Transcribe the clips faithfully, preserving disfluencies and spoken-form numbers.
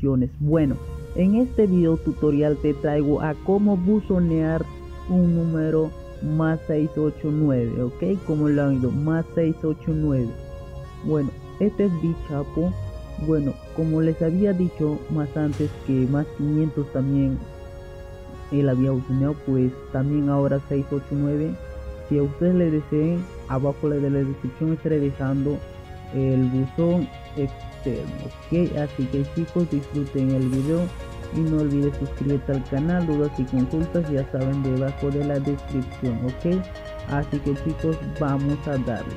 descripciones. Bueno, en este video tutorial te traigo a cómo buzonear un número más seiscientos ochenta y nueve, ok, como lo han oído, más seiscientos ochenta y nueve. Bueno, este es Bichapo. Bueno, como les había dicho más antes que más quinientos también él había buzoneado, pues también ahora seiscientos ochenta y nueve. Si a ustedes les deseen, abajo de la descripción estaré dejando el buzón externo, ok. Así que chicos, disfruten el video y no olvides suscribirte al canal. Dudas y consultas ya saben debajo de la descripción, ok. Así que chicos, vamos a darle.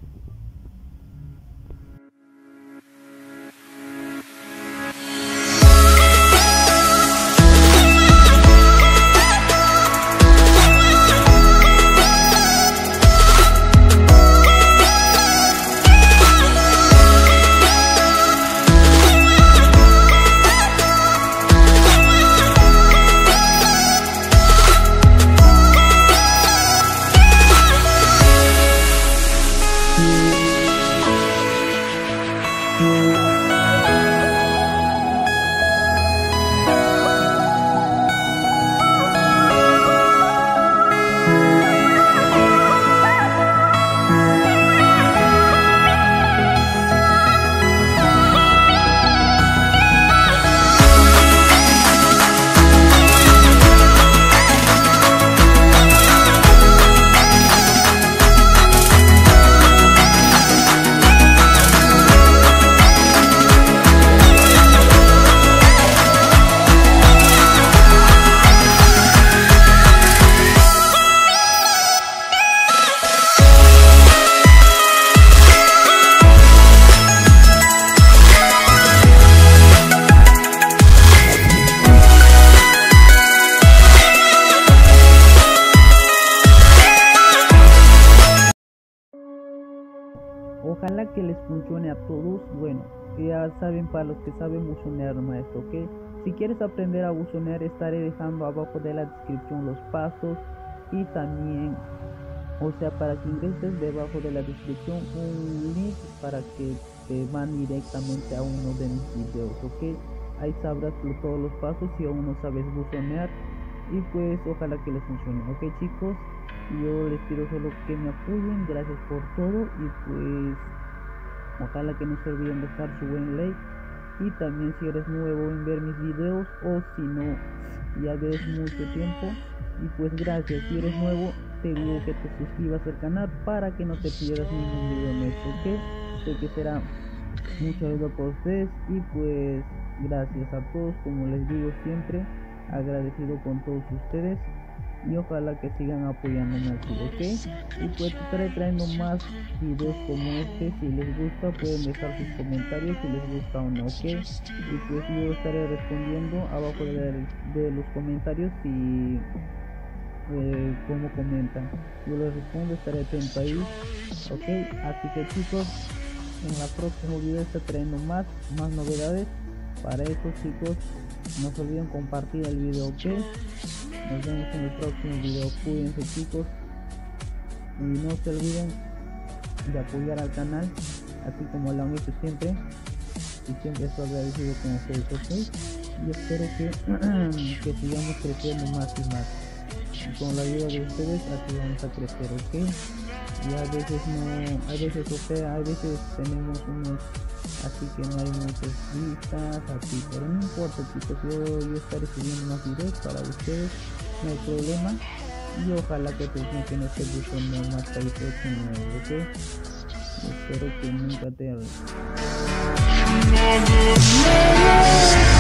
Ojalá que les funcione a todos. Bueno, ya saben, para los que saben buzonear maestro, ok. Si quieres aprender a buzonear, estaré dejando abajo de la descripción los pasos y también, o sea, para que ingreses debajo de la descripción un link para que te van directamente a uno de mis videos, ok. Ahí sabrás todos los pasos si aún no sabes buzonear, y pues ojalá que les funcione, ok chicos. Yo les pido solo que me apoyen, gracias por todo, y pues ojalá que no se olviden dejar su buen like, y también si eres nuevo en ver mis videos, o si no ya ves mucho tiempo, y pues gracias. Si eres nuevo, te digo que te suscribas al canal para que no te pierdas ningún video nuestro, ok. Sé que será mucha ayuda por ustedes, y pues gracias a todos, como les digo siempre, agradecido con todos ustedes, y ojalá que sigan apoyándome aquí, ok. Y pues estaré trayendo más videos como este. Si les gusta, pueden dejar sus comentarios si les gusta o no, ok. Y pues yo estaré respondiendo abajo de, de los comentarios y eh, como comentan, yo les respondo, estaré atento ahí, ok. Así que chicos, en el próximo video estaré trayendo más más novedades. Para eso chicos, no se olviden compartir el video, ok. Nos vemos en el próximo video. Cuídense chicos, y no se olviden de apoyar al canal, así como lo han hecho siempre, y siempre estoy agradecido con ustedes, ok. Y espero que, que sigamos creciendo más y más, y con la ayuda de ustedes así vamos a crecer, ok. Y a veces no, a veces o sea, a veces tenemos unos, así que no hay muchas vistas así, pero no importa chicos, yo, yo estaré subiendo más videos para ustedes, no hay problema, y ojalá que te funcione este buzón más seiscientos ochenta y nueve, ok. Espero que nunca te